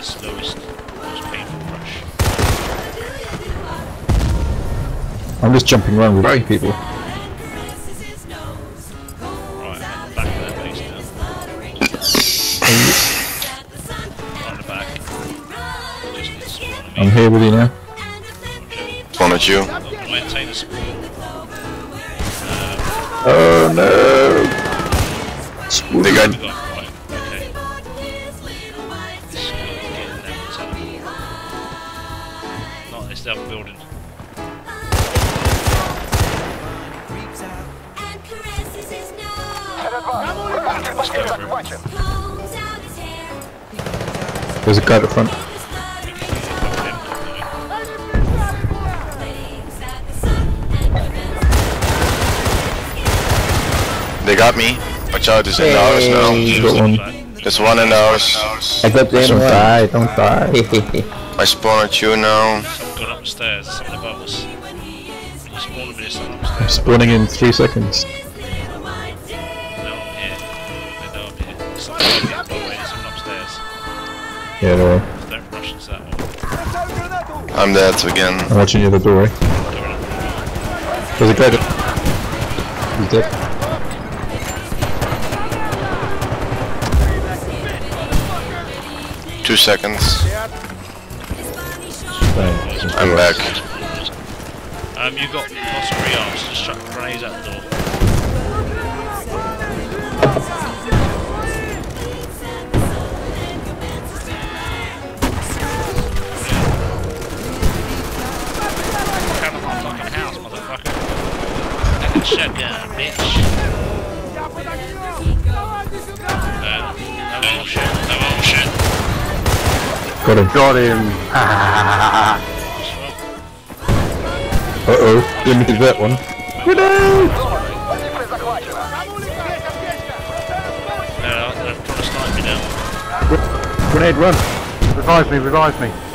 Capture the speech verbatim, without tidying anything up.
slowest, most painful rush. I'm just jumping around with people. Right, I'm at the back of their base now. Right at the back. Just need to spawn on me. I'm here with you now. Spawn at you. I'll maintain the spawn. Oh no! They got. Right, okay. Just gotta get in there and tell them. Not this other building. There's a guy at the front. They got me. Watch out, there's in the house now. Got one. There's one in the house. I got them. Don't die, don't die. I spawn at you now. Someone got upstairs, someone above us. When you spawn with someone I'm upstairs. spawning in three seconds. No, I'm here. No, I'm here. Someone above me, by the way, there's someone upstairs. Yeah, don't worry. Don't rush into that one. I'm dead again. I'm watching you at the doorway. There's a guy there. He's dead. Two seconds. Thanks. I'm back. Um, you got lots of rearms, just chuck grenades out the door. Come on, my fucking house, motherfucker. Shotgun, bitch. Uh, no more shit, no more shit. Got him. Got him. Uh oh, limited that one. Grenade! Uh, they're trying to snipe me now. Grenade, run! Revive me, revive me.